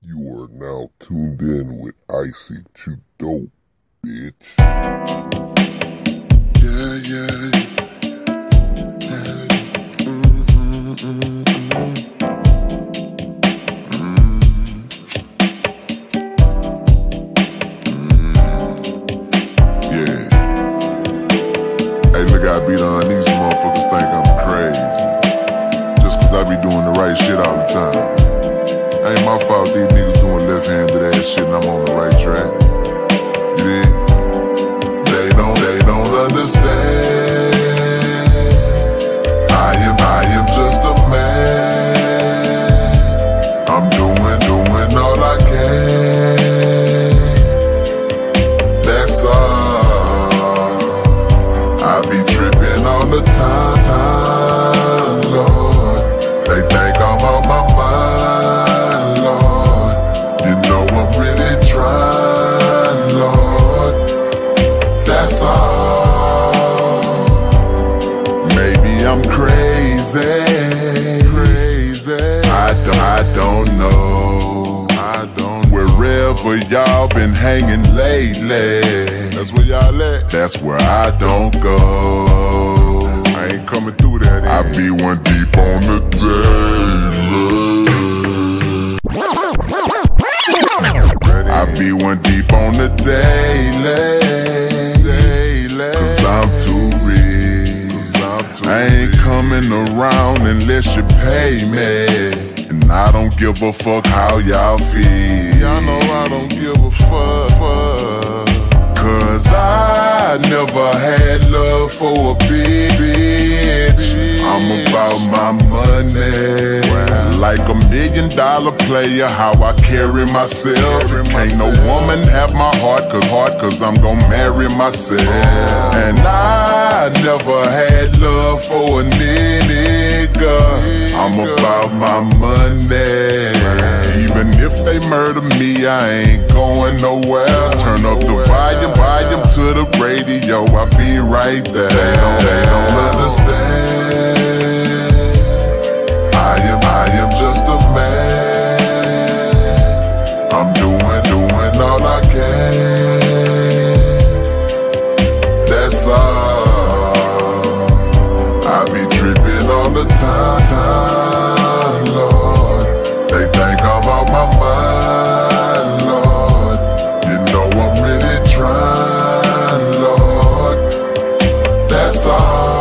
You are now tuned in with Icee. Too dope, bitch. Yeah, yeah. Hey, look, I be on these motherfuckers think I'm crazy. Just cause I be doing the right shit all the time. Ain't my fault these niggas doing left-handed ass shit and I'm on the right track. You dig? They don't understand. I am just a man. I'm doing all I can. That's all. I be tripping all the time, Lord. They think I'm on my mind, Lord. You know I'm really trying, Lord. That's all. Maybe I'm crazy. I don't know. Wherever y'all been hanging lately, that's where y'all at. That's where I don't go. I ain't coming through that. I be one deep on the daily. I be one deep on the daily. Cause I'm too rich. I ain't coming around unless you pay me. And I don't give a fuck how y'all feel. Y'all know I don't give a fuck. Cause I never had love for a big bitch. I'm about my money. Like $1 million player, how I carry myself. Can't no woman have my heart, cause I'm gon' marry myself. And I never had love for a nigga. I'm about my money. Even if they murder me, I ain't going nowhere. Turn up the volume to the radio, I'll be right there. They don't understand. I am just a man. I'm doing all I can. That's all. I be tripping all the time, Lord. They think I'm out my mind, Lord. You know I'm really trying, Lord. That's all.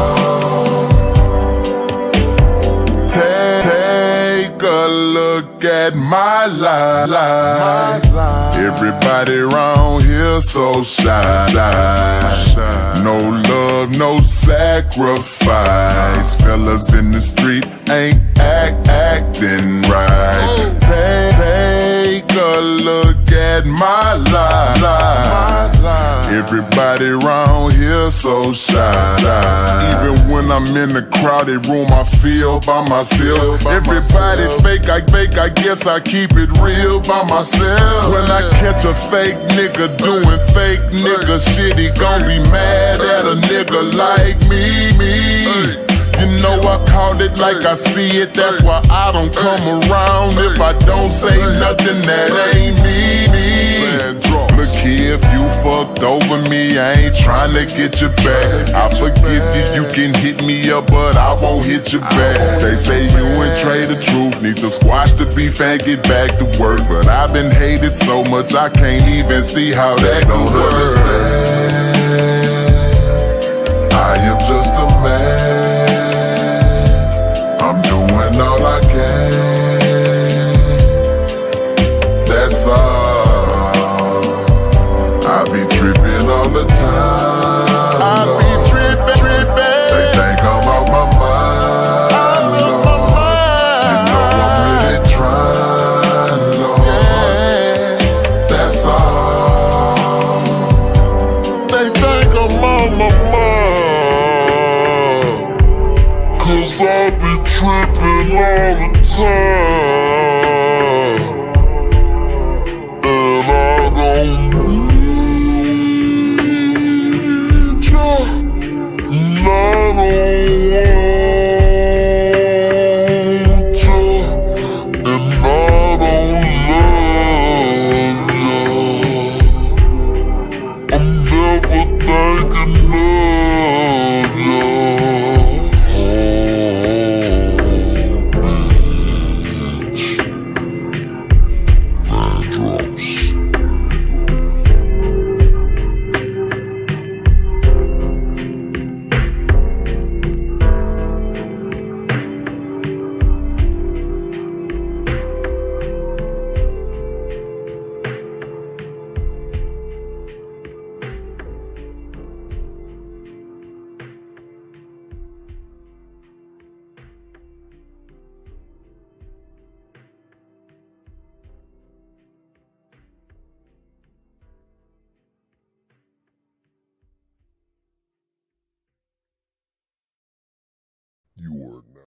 Take a look at my life. Everybody around here so shy. No love, no sacrifice. Fellas in the street ain't acting right. Take a look at my life. Everybody around here so shy. Even when I'm in the crowded room, I feel by myself. Everybody fake, I guess I keep it real by myself. When I catch a fake nigga doing fake nigga shit, he gon' be mad at a nigga like me. You know I call it like I see it, that's why I don't come around. If I don't say nothing, that ain't me. Look here, if you fucked over me, I ain't tryna get you back. I forgive you, you can hit me up, but I won't hit you back. They say you and Trey the truth, need to squash the beef and get back to work. But I've been hated so much, I can't even see how that don't understand. I am just a